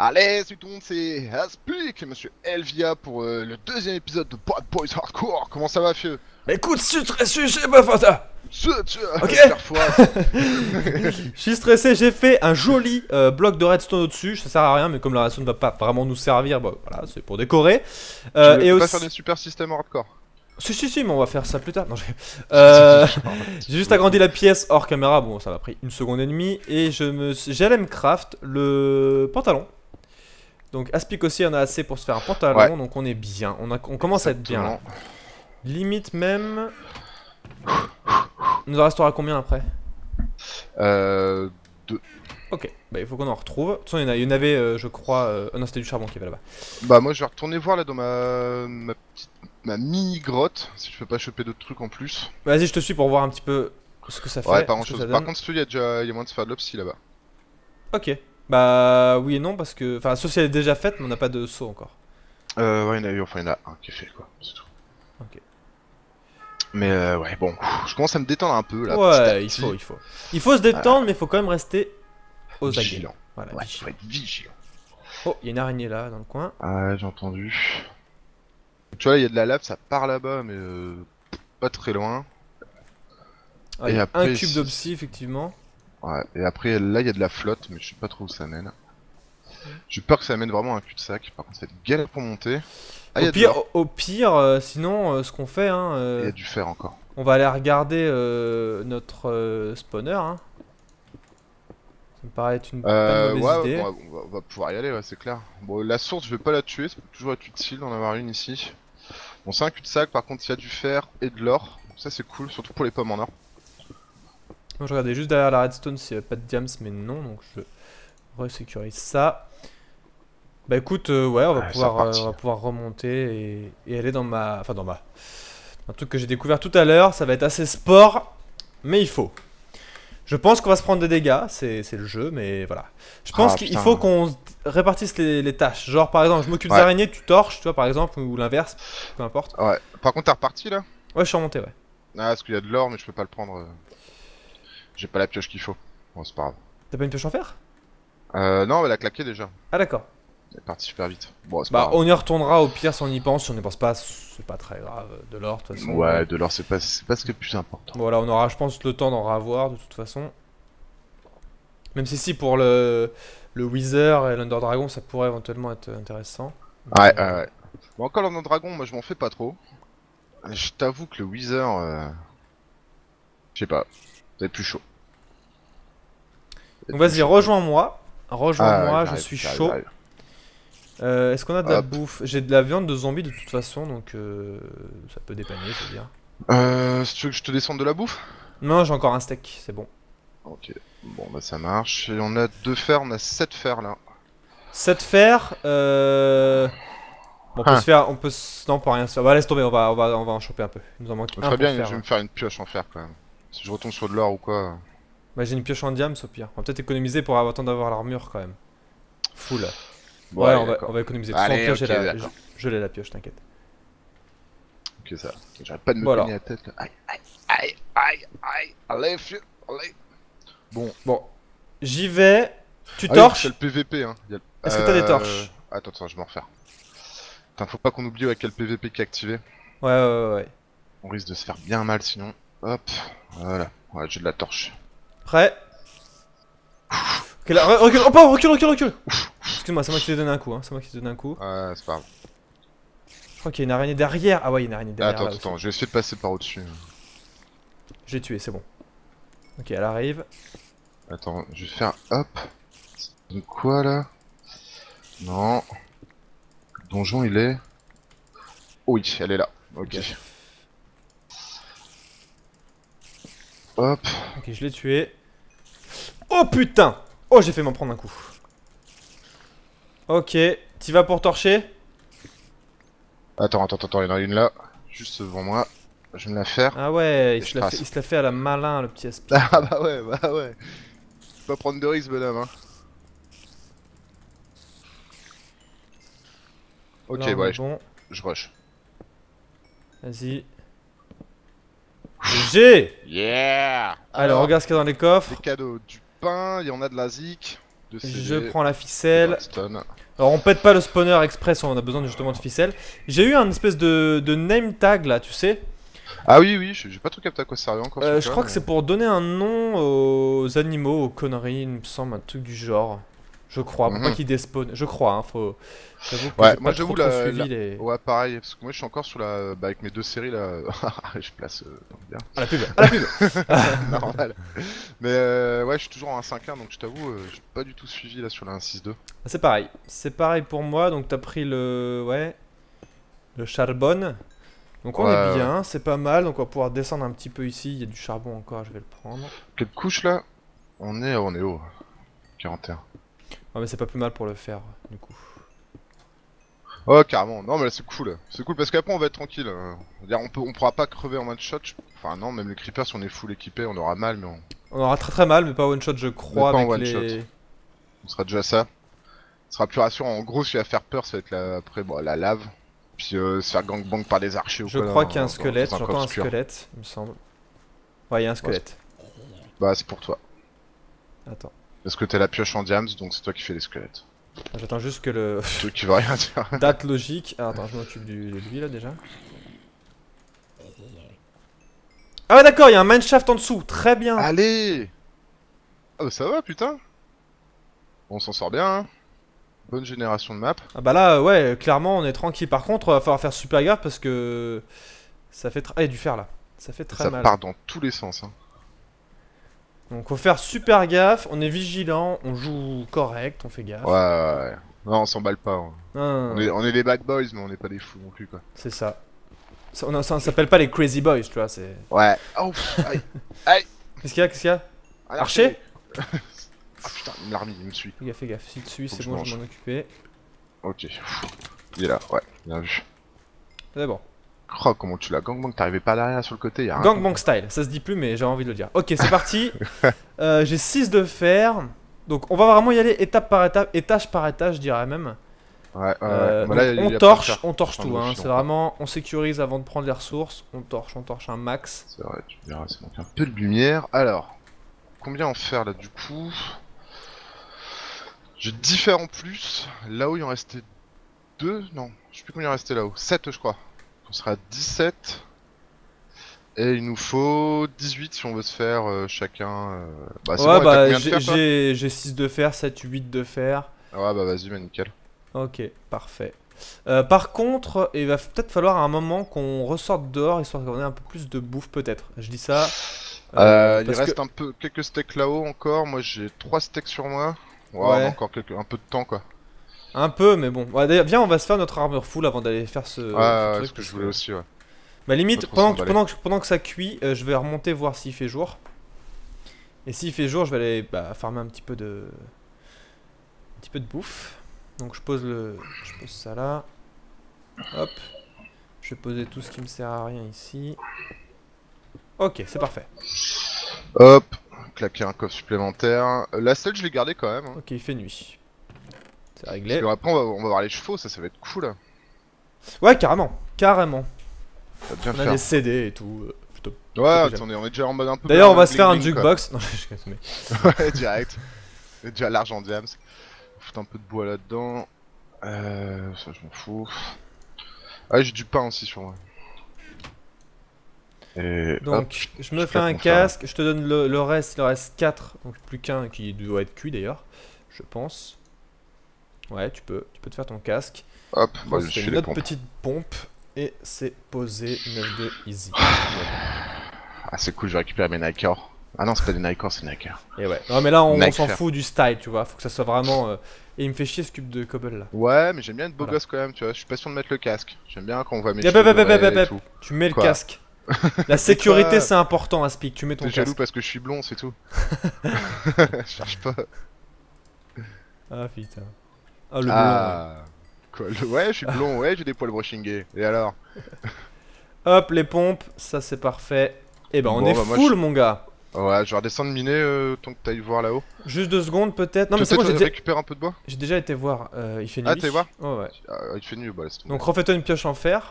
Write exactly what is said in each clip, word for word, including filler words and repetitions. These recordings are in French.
Allez, salut tout le monde, c'est Aspic et Monsieur Elvia pour euh, le deuxième épisode de Bad Boys Hardcore. Comment ça va, fieu? Bah écoute, je suis stressé, je sais pas faire ça. Ce- ce- Ok. faire foi. Je suis stressé, j'ai fait un joli euh, bloc de redstone au-dessus, ça sert à rien, mais comme la redstone va pas vraiment nous servir, bah voilà, c'est pour décorer. Euh, tu et veux pas aussi... faire des super systèmes hardcore? Si, si, si, mais on va faire ça plus tard. Non, j'ai euh... j'ai juste agrandi la pièce hors caméra, bon, ça m'a pris une seconde et demie, et je me... j'allais me craft le pantalon. Donc Aspic aussi en a assez pour se faire un pantalon, Ouais. donc on est bien, on, a... on commence à être bien là. Limite même... Il nous en restera combien après? Euh... Deux. Ok, bah il faut qu'on en retrouve. De toute façon, il y en, a... il y en avait, euh, je crois... Euh... Oh non, c'était du charbon qu'il y avait là-bas. Bah moi je vais retourner voir là dans ma... ma petite... ma mini grotte, si je peux pas choper d'autres trucs en plus. Vas-y, je te suis pour voir un petit peu ce que ça fait. Ouais, pas grand ce que chose. ça Par donne. contre, celui il y a déjà il y a moyen de se faire de l'opsie là-bas. Ok. Bah oui et non, parce que... Enfin, sauf si elle est déjà faite, mais on n'a pas de saut encore. Euh, ouais, il y en a eu, enfin il y en a un qui est fait quoi, c'est tout. Ok. Mais euh, ouais, bon, je commence à me détendre un peu là. Ouais, petit à il petit. faut, il faut. Il faut se détendre, mais il faut quand même rester aux aguets. Vigilant. Voilà, Ouais, vigilant. faut être vigilant. Oh, il y a une araignée là, dans le coin. Ah, j'ai entendu. Tu vois, il y a de la lave, ça part là-bas, mais euh, pas très loin. Ah, Et il y a après, un cube si- d'obsi, effectivement. Ouais, et après, là, il y a de la flotte, mais je sais pas trop où ça mène. J'ai peur que ça mène vraiment à un cul-de-sac. Par contre, ça va être galère pour monter. Ah, il y Au a de pire, l'or. au, au pire euh, sinon, euh, ce qu'on fait, hein, Et il y euh, a du fer encore. on va aller regarder euh, notre euh, spawner. Hein. Ça me paraît être une pas Euh, une ouais, mauvaise ouais, idée. bon, on, va, on va pouvoir y aller, ouais, c'est clair. Bon, la source, je vais pas la tuer, ça peut toujours être utile d'en avoir une ici. Bon, c'est un cul-de-sac, par contre, il y a du fer et de l'or. Donc ça, c'est cool, surtout pour les pommes en or. Moi, je regardais juste derrière la redstone s'il n'y avait pas de diams, mais non, donc je resécurise ça. Bah écoute, euh, ouais, on va, Ouais, c'est pouvoir, euh, reparti. on va pouvoir remonter et, et aller dans ma... Enfin, dans ma... Un truc que j'ai découvert tout à l'heure, ça va être assez sport, mais il faut. Je pense qu'on va se prendre des dégâts, c'est c'est le jeu, mais voilà. Je pense Ah, qu'il putain. faut qu'on s- répartisse les, les tâches. Genre, par exemple, je m'occupe Ouais. des araignées, tu torches, tu vois, par exemple, ou l'inverse, peu importe. Ouais, par contre, t'es reparti là? Ouais, je suis remonté, ouais. Ah, parce qu'il y a de l'or, mais je peux pas le prendre. euh. J'ai pas la pioche qu'il faut. Bon, c'est pas grave. T'as pas une pioche en fer? Euh, non, elle a claqué déjà. Ah, d'accord. Elle est partie super vite. Bon, c'est pas Bah, grave. on y retournera au pire si on y pense. Si on n'y pense pas, c'est pas très grave. De l'or, de toute façon. Ouais, de l'or, c'est pas, c'est pas ce qui est le plus important. Voilà, on aura, je pense, le temps d'en revoir de toute façon. Même si, si, pour le, le Wither et l'Under Dragon, ça pourrait éventuellement être intéressant. Ouais, ouais, ouais. Bon, encore l'Under Dragon, moi je m'en fais pas trop. Je t'avoue que le Wither. Euh... Je sais pas. Ça va être plus chaud. Ça va être Donc, plus vas-y, chaud. rejoins-moi. Rejoins-moi, Ah, je j'arrive, suis j'arrive, chaud. j'arrive. Euh, Est-ce qu'on a de la Hop. bouffe? J'ai de la viande de zombie de toute façon, donc euh, ça peut dépanner, je veux dire. Euh, si tu veux que je te descende de la bouffe? Non, j'ai encore un steak, c'est bon. Ok. Bon, bah ça marche. Et on a deux fers, on a sept fers là. sept fer, euh... Bon, on peut Hein. se faire, on peut se... Non, on peut rien se faire. Bah, laisse tomber, on va, on va, on va en choper un peu. Il nous en manque un Très pour bien, faire, je vais hein. me faire une pioche en fer quand même. Si je retombe sur de l'or ou quoi. Bah, j'ai une pioche en diams au pire. On va peut-être économiser pour avoir le temps d'avoir l'armure quand même. Full. Bon, ouais, allez, on va, d'accord. on va économiser. De toute façon, Allez, au pire, j'ai ok, la... d'accord. je, je l'ai la pioche, t'inquiète. Ok, ça. J'arrête pas de me Voilà. cogner la tête là. Aïe, aïe, aïe, aïe, aïe. Allez, fieu, allez. Bon. Bon, j'y vais. Tu Ah oui, torches. c'est le P V P hein. Il y a- Est-ce que t'as des Euh, torches? Attends, attends, je vais m'en refaire. Putain, faut pas qu'on oublie avec quel P V P qui est activé. Ouais, ouais, ouais, ouais. On risque de se faire bien mal sinon. Hop, voilà. Ouais, j'ai de la torche. Prêt. Ok, là, re- recule, oh, pas, recule, recule, recule. Excuse-moi, c'est moi qui t'ai donné un coup, hein. C'est moi qui t'ai donné un coup. Ouais, c'est pas grave. Je crois qu'il y a une araignée derrière. Ah ouais, il y a une araignée derrière. attends, là aussi. attends, je vais essayer de passer par au-dessus. J'ai tué, c'est bon. Ok, elle arrive. Attends, je vais faire hop. Donc quoi là? Non. Le donjon il est. Oui, elle est là. Ok. Ok. Hop. Ok, je l'ai tué. Oh putain! Oh, j'ai fait m'en prendre un coup. Ok, t'y vas pour torcher? Attends, attends, attends, il y en a une là. Juste devant moi. Je vais me la faire. Ah ouais, Et il je se, la trace. fait, il se la fait à la malin, le petit aspi. Ah bah ouais, bah ouais. Faut pas prendre de risques, bonhomme, hein. Ok, Là, on ouais, est je, bon. je rush. Vas-y. G! Yeah! Alors, regarde ce qu'il y a dans les coffres. des cadeaux, du pain, il y en a de la zik, de P C D, Je prends la ficelle. Redstone. Alors on pète pas le spawner express, on a besoin justement de ficelle. J'ai eu un espèce de, de name tag là, tu sais. Ah oui, oui, j'ai pas tout capté à quoi ça servait encore. Euh, ce je cas, crois mais- que c'est pour donner un nom aux animaux, aux conneries, il me semble, un truc du genre. Je crois, pour Mhm. pas qu'ils despawnent. Je crois, hein, faut. J'avoue que Ouais, j'ai moi pas j'avoue trop, trop la, suivi la- les. Ouais, pareil, parce que moi je suis encore sur la. Bah, avec mes deux séries là. Je place euh, bien. À la pub, à la pub. Normal. Mais euh, ouais, je suis toujours en un cinq un donc je t'avoue, euh, j'ai pas du tout suivi là sur la un six deux. C'est pareil, c'est pareil pour moi, donc t'as pris le. Ouais. Le charbon. Donc on Ouais, est bien, c'est pas mal, donc on va pouvoir descendre un petit peu ici, il y a du charbon encore, je vais le prendre. Quelle couche là? On est, on est haut. quarante et un. Ah mais c'est pas plus mal pour le faire, du coup. Oh carrément, non mais là c'est cool, c'est cool parce qu'après on va être tranquille. hein. C'est-à-dire, on peut, on pourra pas crever en one shot. je- Enfin non, même les creepers si on est full équipé, on aura mal, mais on, On aura très très mal, mais pas one shot je crois, Mais pas en avec one les... on sera déjà ça. Ce sera plus rassurant. En gros, ce qui va faire peur, ça va être la, après bon, la lave, puis euh, se faire gangbang par des archers ou Je quoi. crois dans- qu'il y a un dans- squelette, dans un j'entends coffre un obscur. squelette, il me semble. Ouais, il y a un squelette. Bah c'est pour toi. Attends, Parce que t'es la pioche en diams, donc c'est toi qui fais les squelettes. j'attends juste que le... Truc qui veut rien dire. Date logique. Ah, attends, je m'occupe du- de lui là déjà. Ah ouais d'accord, il y a un mineshaft en dessous, très bien. Allez. Ah bah ça va putain. On s'en sort bien hein. Bonne génération de map. Ah bah là, ouais, clairement on est tranquille. Par contre, va falloir faire super gaffe parce que... Ça fait... tra- Ah, il y a du fer là. Ça fait très Ça mal. part dans tous les sens hein. Donc faut faire super gaffe, on est vigilant, on joue correct, on fait gaffe. Ouais, ouais, ouais. Non, on s'emballe pas. hein. Non, non, On non, est, on est des bad boys, mais on n'est pas des fous non plus quoi. c'est ça. Ça, on a- ça ne s'appelle pas les crazy boys, tu vois, c'est... Ouais. Oh, aïe. Aïe. Qu'est-ce qu'il y a, qu'est-ce qu'il y a? Un Archer. Ah putain, il me l'a remis, il me suit. Fais gaffe, fais gaffe, si tu suis, Faut c'est que je bon, je mange. m'en occuper. Ok. Il est là, ouais, bien vu. C'est bon. Oh, comment tu l'as gangbang, t'arrivais pas derrière sur le côté, y'a rien. Gangbang style, ça se dit plus mais j'ai envie de le dire. Ok, c'est parti. Euh, j'ai six de fer. Donc on va vraiment y aller étape par étape, étage par étage je dirais même. Ouais, ouais, Euh, ouais. Bah là, donc il y a on pas de torche, fer. on torche Enfin, tout, de hein. filon, C'est quoi. vraiment, on sécurise avant de prendre les ressources. On torche, on torche un max. C'est vrai, tu verras, ça manque un peu de lumière. Alors, combien en faire là du coup? J'ai dix fers en plus. Là-haut, il en restait deux. Non, je sais plus combien il en restait là-haut. sept, je crois. On sera à dix-sept. Et il nous faut dix-huit si on veut se faire euh, chacun. euh, Bah, c'est Ouais bon, t'as bah combien de j'ai- fer, toi j'ai j'ai six de fer, sept, huit de fer. Ouais, bah vas-y, bah nickel. Ok, parfait. Euh, par contre, il va peut-être falloir à un moment qu'on ressorte dehors histoire qu'on ait un peu plus de bouffe peut-être. Je dis ça. euh, Euh, il parce reste que- un peu quelques steaks là-haut encore. Moi, j'ai trois steaks sur moi. Ouais, Ouais. on a encore quelques... un peu de temps quoi. Un peu, mais bon. Ouais, d'ailleurs, viens, on va se faire notre armure full avant d'aller faire ce, Ouais, ce ouais, truc. ce que parce je voulais aussi, ouais. Bah, limite, Pas trop pendant que, s'emballer. pendant, que, pendant que ça cuit, euh, je vais remonter voir s'il fait jour. Et s'il fait jour, je vais aller bah, farmer un petit peu de. Un petit peu de bouffe. Donc je pose le. Je pose ça là. Hop. Je vais poser tout ce qui me sert à rien ici. Ok, c'est parfait. Hop, claquer un coffre supplémentaire. Euh, La selle, je l'ai gardé quand même. Hein. Ok, il fait nuit. C'est Parce réglé. que après, on va, on va voir les chevaux, ça, ça va être cool. Là. Ouais, carrément. Carrément. Ça va bien On a faire. des C D et tout. euh, plutôt. Ouais, plutôt on est, on est déjà en mode un peu. D'ailleurs, on va bling se faire un bling, quoi. jukebox. Non, je mais... Ouais, direct. On est déjà large en diams. Foutre un peu de bois là-dedans. Euh, ça, je m'en fous. Ah, j'ai du pain aussi sur moi. Et Donc, hop, je me je fais un claque mon fer, là. casque, je te donne le, le reste, il en reste quatre, donc plus qu'un qui doit être cuit d'ailleurs, je pense. Ouais, tu peux, tu peux te faire ton casque. Hop, Moi, bah, je c'est suis une les autre pompes. petite pompe, et c'est posé neuf deux easy. Ah, c'est cool, je vais récupérer mes Nikers. Ah non, c'est pas des Nikers, c'est Nikers. Et ouais, non mais là on, on Nike s'en Fair. fout du style, tu vois, faut que ça soit vraiment... euh, Et il me fait chier ce cube de cobble là. Ouais, mais j'aime bien être beau Voilà. gosse quand même, tu vois. Je suis pas sûr de mettre le casque. J'aime bien quand on voit mes Yep, cheveux yep, yep, yep, dorés yep, et yep. tout. Tu mets le Quoi casque. La sécurité quoi c'est important, Aspic, tu mets ton T'es jaloux casque. parce que je suis blond, c'est tout. Je cherche pas. Ah putain. Ah le blond. Ah. Quoi, le- Ouais, je suis blond, ouais, j'ai des poils brushingés. Et alors? Hop, les pompes, ça c'est parfait. Et ben on Bon, est bah, moi, full je- mon gars. Ouais, je vais redescendre miner euh, tant que t'ailles voir là-haut. Juste deux secondes peut-être. Non Tu mais veux c'est bon, peut-être j'ai déjà... récupérer un peu de bois? j'ai déjà été voir. Euh, il fait nuit. Ah, t'es voir Ouais ouais. Ah, il fait nuit, bah laisse tomber. Donc refais-toi une pioche en fer.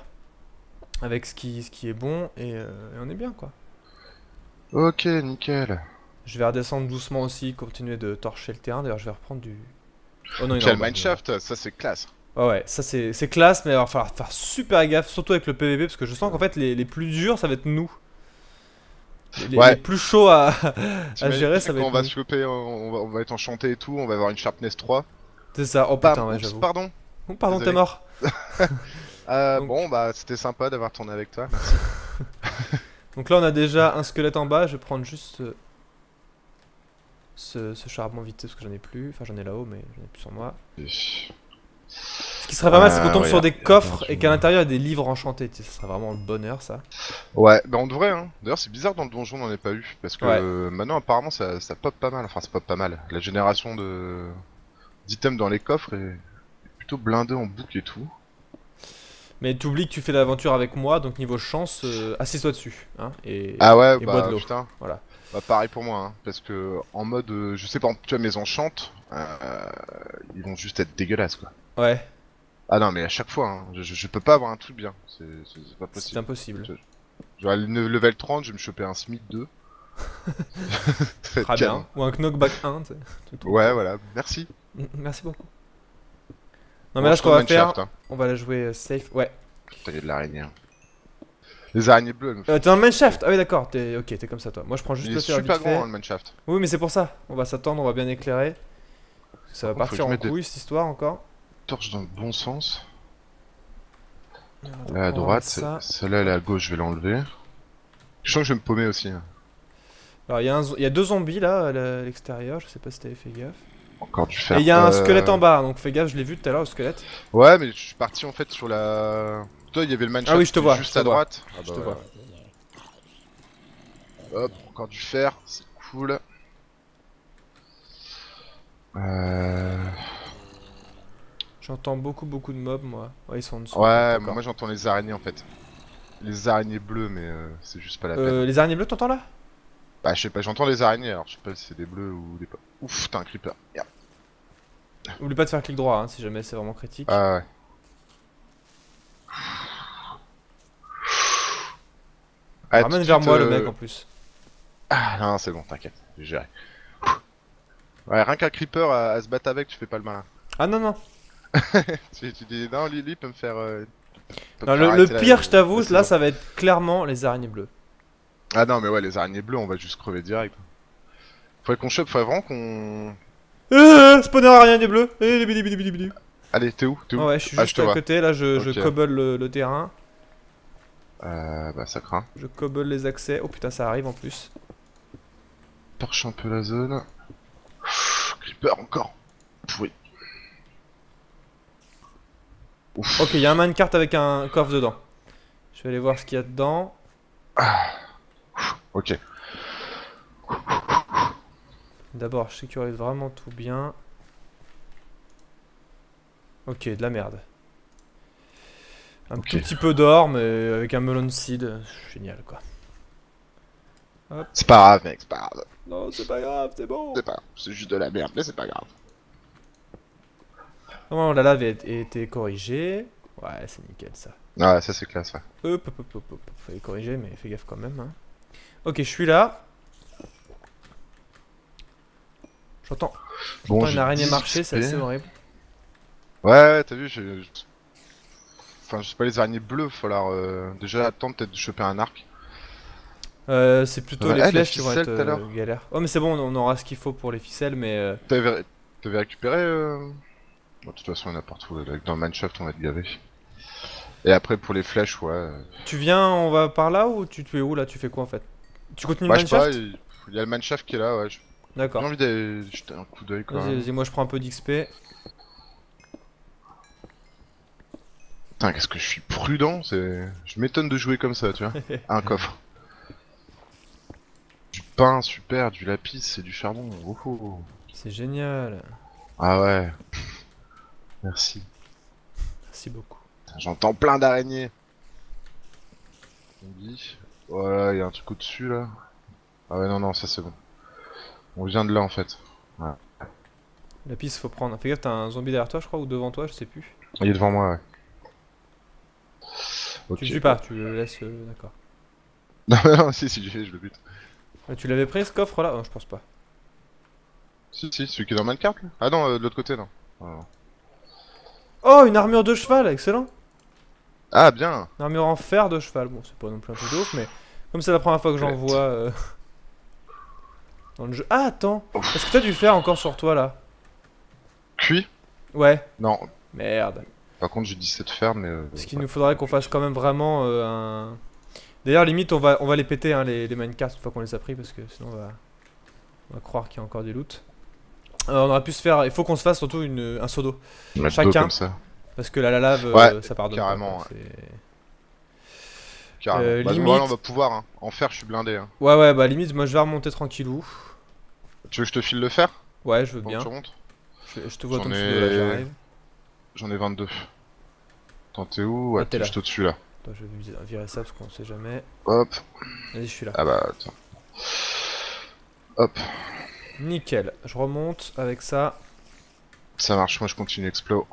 Avec ce qui, ce qui est bon. Et, euh, et on est bien quoi. Ok, nickel. Je vais redescendre doucement aussi, continuer de torcher le terrain. D'ailleurs, je vais reprendre du. Oh non, il Puis est il y a en le bas, il est en bas. mineshaft, ça c'est classe. Ouais, ouais, ça c'est c'est classe, mais il va falloir faire super gaffe, surtout avec le P V P, parce que je sens qu'en fait, les, les plus durs, ça va être nous. Les, les- les Ouais. plus chauds à, à gérer, T'imagines ça va quand être on va nous. se choper, on va, on va être enchanté et tout, on va avoir une sharpness trois. C'est ça. Oh Bam, putain, ouais, oups, j'avoue. pardon. Oh, pardon, t'es Désolé. mort. Euh, Donc- Bon, bah c'était sympa d'avoir tourné avec toi, merci. Donc là, on a déjà un squelette en bas. Je vais prendre juste ce, ce, ce charbon vite parce que j'en ai plus. Enfin, j'en ai là-haut, mais j'en ai plus sur moi. Ce qui serait pas mal, c'est qu'on Euh, tombe ouais, sur y a- des y a coffres bien et qu'à l'intérieur, il y a des livres enchantés. Tu sais, ça serait vraiment le bonheur, ça. Ouais, bah on devrait, hein. D'ailleurs, c'est bizarre dans le donjon, on n'en ait pas eu. Parce que Ouais. euh, maintenant, apparemment, ça, ça pop pas mal. Enfin, ça pop pas mal. La génération de d'items dans les coffres est est plutôt blindée en boucle et tout. Mais t'oublies que tu fais l'aventure avec moi, donc niveau chance, euh, assis-toi dessus. Hein, et, Ah ouais, et bois bah de l'eau. putain. Voilà. Bah pareil pour moi, hein. Parce que en mode, euh, je sais pas, tu vois, mes enchantes, euh, ils vont juste être dégueulasses, quoi. Ouais, Ah non, mais à chaque fois, hein, je, je, je peux pas avoir un truc bien. C'est c'est- c'est pas c'est possible. impossible. Genre, à le level trente, je vais me choper un Smith deux. Ça va être Très canon. bien. Ou un knockback un, tu sais. Truc trop Ouais, cool. voilà, merci. Merci beaucoup. Non, Bon, mais là, je ce qu'on va tourne faire, Mineshaft, hein. on va la jouer euh, safe. Ouais. Putain, il y a de l'araignée. hein. Les araignées bleues, elles me font Euh, t'es dans le mineshaft. Ah oui, d'accord. T'es ok, t'es comme ça, toi. Moi, je prends juste Il le est fer super vite fait. grand, hein, le mineshaft. Oui, mais c'est pour ça. On va s'attendre, on va bien éclairer. Ça va Par contre, faut que partir je en mette des- couille, cette histoire, encore. Torche dans le bon sens. Alors, Là à on va droite, ça. celle-là elle est à gauche, je vais l'enlever. Je sens que je vais me paumer aussi. hein. Alors, il y, a un zo- il y a deux zombies là à la- à l'extérieur. Je sais pas si t'avais fait gaffe. Encore du fer. Et il y a un Euh, squelette en bas, donc fais gaffe, je l'ai vu tout à l'heure, le squelette. Ouais, mais je suis parti en fait sur la. Toi, il y avait le mineshaft Ah oui, je te qui est vois, juste je te à vois. droite. Ah Je bah te voilà. vois. Hop, encore du fer, c'est cool. Euh... J'entends beaucoup, beaucoup de mobs, moi. Ouais, ils sont en dessous. Ouais, d'accord. moi j'entends les araignées en fait. Les araignées bleues, mais euh, c'est juste pas la peine. Euh, les araignées bleues, t'entends là? Bah, je sais pas, j'entends les araignées, alors je sais pas si c'est des bleus ou des. Ouf, t'as un creeper. Merde. Oublie pas de faire clic droit, hein, si jamais c'est vraiment critique. Ah ouais. Ah, Ramène tout de vers suite, moi le euh, mec en plus. Ah non, c'est bon, t'inquiète, j'ai géré. Ouais, rien qu'un creeper à, à se battre avec, tu fais pas le malin. Ah non, non. Tu, tu dis, non, Lily peut me faire. euh, peut me Non, faire le, le arrêter la- pire, je t'avoue, la là, saison. ça va être clairement les araignées bleues. Ah non, mais ouais, les araignées bleues, on va juste crever direct. Faudrait qu'on chope, faudrait vraiment qu'on. Euh, spawner araignée bleue. Eh, bidi, bidi, bidi, bidi. Allez, t'es où T'es où Ah ouais, je suis Ah, juste te à vois. côté, là, je, je Ok. cobble le, le terrain. Euh, bah ça craint. Je cobble les accès. Oh putain, ça arrive en plus. Torche un peu la zone. Creeper encore. Pourri. Ouf. Ok, il y a un minecart avec un coffre dedans. Je vais aller voir ce qu'il y a dedans. Ok. D'abord, je sécurise vraiment tout bien. Ok, de la merde. Un Ok. tout petit peu d'or, mais avec un melon seed. Génial, quoi. C'est pas grave, mec, c'est pas grave. Non, c'est pas grave, c'est bon. C'est pas grave. C'est juste de la merde, mais c'est pas grave. Non, la lave a été corrigée. Ouais, c'est nickel, ça. Ouais, ça c'est classe, ouais. Hop, hop, hop, hop, hop. Fallait corriger, mais fais gaffe quand même. Hein. Ok, je suis là. J'entends. Bon, J'entends j'ai une araignée dix marcher, c'est X P. assez horrible. Ouais, ouais, t'as vu, j'ai. Enfin, je sais pas, les araignées bleues, faut falloir euh, déjà attendre peut-être de choper un arc. Euh, c'est plutôt Ouais, les ah, les flèches qui vont ficelles, être tout à euh, l'heure. galères. Oh, mais c'est bon, on aura ce qu'il faut pour les ficelles, mais. euh, T'avais t'avais récupéré. Euh... Bon, de toute façon, il y en a partout. Là. Dans le mineshaft, on va être gavé. Et après, pour les flèches, ouais. euh, Tu viens, on va par là ou tu, tu es où là? Tu fais quoi en fait? Tu continues Bah, le je sais pas, mineshaft? il il y a le mineshaft qui est là, ouais. J'ai D'accord. envie d'aller jeter un coup d'œil quand Vas-y, même. vas-y, moi je prends un peu d'X P. Putain, qu'est-ce que je suis prudent, c'est. Je m'étonne de jouer comme ça, tu vois. Un coffre. Du pain, super, du lapis et du charbon. Oh, oh, oh. C'est génial. Ah ouais. Merci. Merci beaucoup. Putain, j'entends plein d'araignées. Zombie. Voilà, il y a un truc au-dessus là. Ah ouais, non, non, ça c'est bon. On vient de là en fait. La piste, faut prendre. Fais gaffe, t'as un zombie derrière toi, je crois, ou devant toi, je sais plus. Il est devant moi, ouais. Ok. Tu le tues pas, tu le laisses. euh, D'accord. Non, non, si, si, je je le bute. Mais tu l'avais pris ce coffre là? Non, je pense pas. Si, si, celui qui est dans ma carte là. Ah non, euh, de l'autre côté, non. Ah. Oh, une armure de cheval, excellent! Ah, bien! Une armure en fer de cheval. Bon, c'est pas non plus un peu de ouf, mais comme c'est la première fois que j'en vois euh, dans le jeu. Ah, attends! Est-ce que t'as du fer encore sur toi là? Cuit? Ouais. Non. Merde. Par contre, j'ai dix-sept fer, mais. Euh, Parce qu'il nous faudrait qu'on fasse quand même vraiment euh, un. D'ailleurs, limite, on va, on va les péter hein, les, les minecarts une fois qu'on les a pris parce que sinon on va, on va croire qu'il y a encore du loot. Euh, on aurait pu se faire. Il faut qu'on se fasse surtout une, un seau d'eau. Chacun. Comme ça. Parce que là, la lave, ouais, euh, ça pardonne. Carrément. Pas, ouais. Carrément. Euh, bah, limite... on va pouvoir. Hein. En fer, je suis blindé. Hein. Ouais, ouais, bah limite, moi je vais remonter tranquillou. Tu veux que je te file le fer? Ouais, je veux bien. Tu remontes je, je te vois ton ai... dessous, là, j'arrive. J'en ai vingt-deux. Attends, t'es où? Ouais, ah, t'es juste au-dessus là. Attends, je vais virer ça parce qu'on sait jamais. Hop. Vas-y, je suis là. Ah bah, attends. Hop. Nickel, je remonte avec ça. Ça marche, moi je continue explo.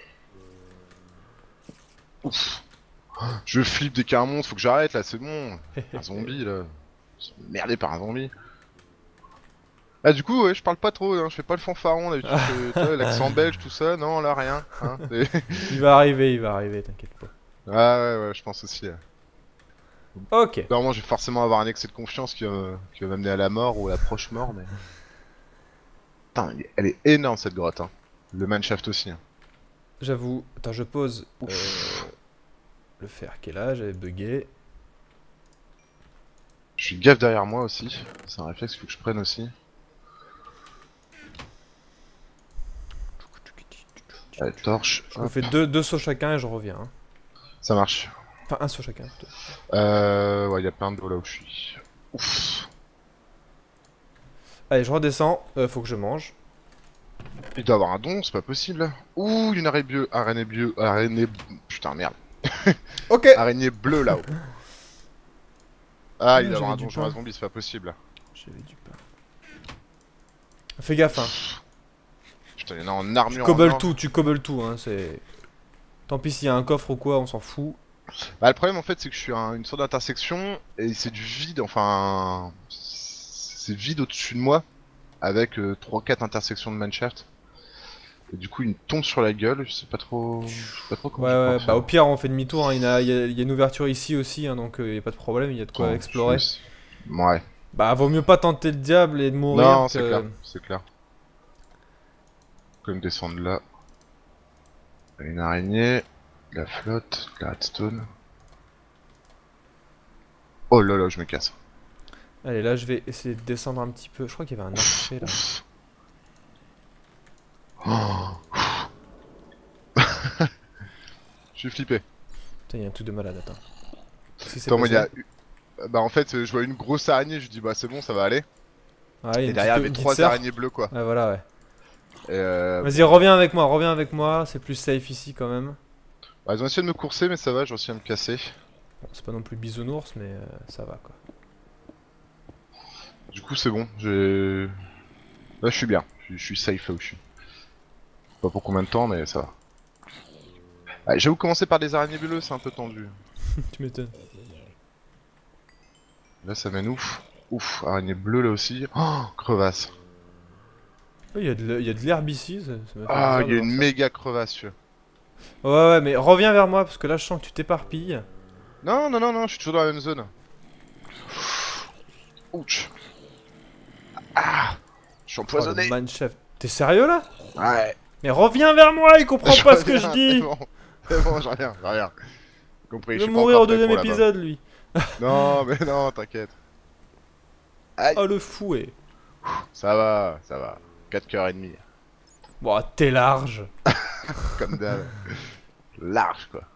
Ouf. Je flippe dès qu'il y a un monstre, faut que j'arrête là, c'est bon. Un zombie là. Je suis merdé par un zombie. Ah du coup ouais, je parle pas trop, hein. Je fais pas le fanfaron d'habitude, l'accent belge, tout ça, non là rien. Hein, il va arriver, il va arriver, t'inquiète pas. Ah ouais ouais, je pense aussi. Là. Ok. Normalement je vais forcément avoir un excès de confiance qui va, qui va m'amener à la mort ou à la proche mort, mais... Putain, elle est énorme cette grotte, hein. Le mineshaft aussi. Hein. J'avoue. Attends, je pose euh, le fer qui est là, j'avais bugué. Je suis gaffe derrière moi aussi. C'est un réflexe qu'il faut que je prenne aussi. La torche. Je me fais deux, deux sauts chacun et je reviens. Hein. Ça marche. Enfin, un saut chacun plutôt. Euh. Ouais, il y a plein d'eau là où je suis. Ouf. Allez, je redescends. Euh, faut que je mange. Il doit avoir un don, c'est pas possible. Ouh, une araignée bleue, araignée bleue, araignée... Putain, merde. Ok. Araignée bleue là-haut. Ah, il doit avoir un don sur un zombie, c'est pas possible. J'avais du pain. Fais gaffe, hein. Putain, il y en a en armure. Tu cobbles tout, tu cobbles tout, hein, c'est... Tant pis s'il y a un coffre ou quoi, on s'en fout. Bah, le problème en fait, c'est que je suis à une sorte d'intersection et c'est du vide, enfin... C'est vide au-dessus de moi. Avec euh, trois quatre intersections de mineshaft. Et du coup, il me tombe sur la gueule, je sais pas trop, je sais pas trop comment ouais, je ouais, bah au pire, on fait demi-tour, hein. il, y a, il, y a, il y a une ouverture ici aussi, hein, donc il euh, y a pas de problème, il y a de quoi oh, explorer. Suis... Ouais. Bah, vaut mieux pas tenter le diable et de mourir. Non, que... c'est clair, c'est clair. Comme descendre là. Une araignée, de la flotte, de la redstone. Oh là là, je me casse. Allez, là je vais essayer de descendre un petit peu. Je crois qu'il y avait un archer là. Oh. Je suis flippé. Putain, il y a un truc de malade, attends. Si attends, moi il y a. Bah en fait, je vois une grosse araignée, je dis bah c'est bon, ça va aller. Ah, et derrière, il y avait trois araignées bleues quoi. Ouais, voilà, ouais. Euh... Vas-y, reviens avec moi, reviens avec moi, c'est plus safe ici quand même. Bah, ils ont essayé de me courser, mais ça va, j'ai réussi à me casser. Bon, c'est pas non plus bisounours, mais euh, ça va quoi. Du coup, c'est bon, j'ai. Là, je suis bien, je suis safe là où je suis. Pas pour combien de temps, mais ça va. Ah, j'avoue, commencer par des araignées bleues, c'est un peu tendu. Tu m'étonnes. Là, ça mène ouf. Ouf, araignée bleue là aussi. Oh, crevasse. Il oh, y a de l'herbe ici. Ça, ça ah, il y a une ça. méga crevasse. Ouais, ouais, mais reviens vers moi parce que là, je sens que tu t'éparpilles. Non, non, non, non, je suis toujours dans la même zone. Ouch. Ah, je suis empoisonné. Oh, Mineshaft. T'es sérieux là? Ouais. Mais reviens vers moi, il comprend pas ce que je dis. C'est bon, c'est bon, j'en reviens, j'en reviens. Compris, il va mourir au deuxième épisode, lui. Non, mais non, t'inquiète. Oh le fouet. Ça va, ça va. quatre cœurs et demi. Bon, t'es large. Comme d'hab. Large, quoi.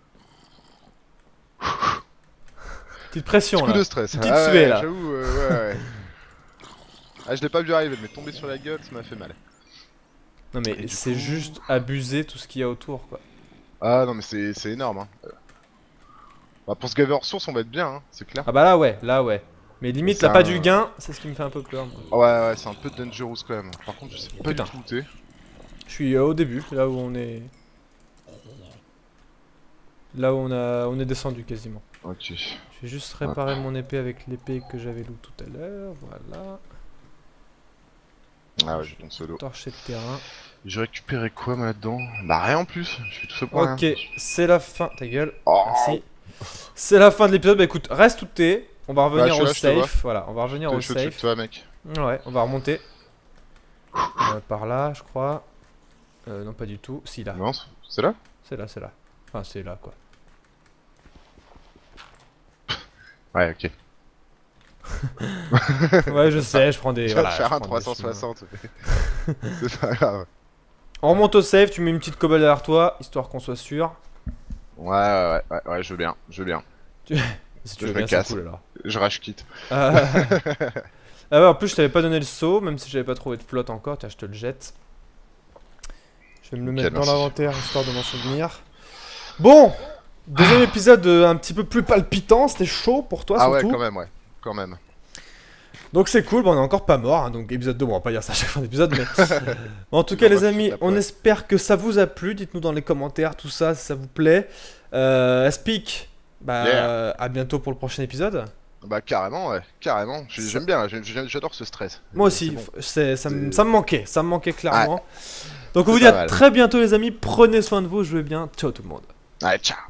Petite pression, Petit là. coup de stress. Petite ah, suée, ouais, là. J'avoue, euh, ouais, ouais. Ah, je l'ai pas vu arriver, mais tomber sur la gueule, ça m'a fait mal. Non, mais c'est coup... juste abusé tout ce qu'il y a autour, quoi. Ah, non, mais c'est énorme, hein. Bah, pour se gaver en ressources, on va être bien, hein, c'est clair. Ah, bah là, ouais, là, ouais. Mais limite, là, un... pas du gain, c'est ce qui me fait un peu peur. Moi. Ouais, ouais, c'est un peu dangerous quand même. Par contre, je sais pas Putain. du tout où t'es. Je suis euh, au début, là où on est. Là où on, a, on est descendu quasiment. Ok. Je vais juste réparer mon épée avec l'épée que j'avais loot tout à l'heure. Voilà. Ah ouais, j'ai ton solo. Torcher de terrain. J'ai récupéré quoi moi là-dedans? Bah rien en plus, je fais tout ça pour rien. Ok, c'est la fin. Ta gueule. Oh. Merci. C'est la fin de l'épisode. Bah écoute, reste où t'es. On va revenir Bah, au là, je te vois. safe. Voilà, on va revenir Je au suis au-dessus de safe. toi mec. Ouais, on va remonter. Euh, par là, je crois. Euh, non, pas du tout. Si, là. Non, c'est là? C'est là, c'est là. Enfin, c'est là, quoi. Ouais, ok. Ouais, je sais, je prends des. Je vais Voilà, te faire je un prends trois des cent chemins. soixante. C'est pas grave. On remonte au safe, tu mets une petite cobble derrière toi, histoire qu'on soit sûr. Ouais, ouais, ouais, ouais, ouais, je veux bien, je veux bien. Si tu Je veux me bien, c'est casse. cool alors. Je rage quitte. Euh, Ah ouais, en plus, je t'avais pas donné le saut, même si j'avais pas trouvé de flotte encore. Tiens, je te le jette. Je vais me le Ok, mettre dans merci. l'inventaire, histoire de m'en souvenir. Bon, deuxième épisode euh, un petit peu plus palpitant, c'était chaud pour toi Ah ouais, surtout. quand même, ouais, quand même. Donc c'est cool, bon, on est encore pas mort, hein, donc épisode deux, bon, on va pas dire ça à chaque fin d'épisode, mais... En tout cas les amis, on espère que ça vous a plu, dites-nous dans les commentaires tout ça, si ça vous plaît. Euh, Speak, bah Yeah. à bientôt pour le prochain épisode. Bah carrément, ouais, carrément. J'ai- Ça- J'aime bien, j'ai- j'ai- j'adore ce stress. Moi C'est aussi, bon. f- c'est- ça, me- C'est- ça me manquait, ça me manquait clairement. Donc on C'est vous dit pas à mal. très bientôt les amis, prenez soin de vous, jouez bien, ciao tout le monde. Allez, ciao.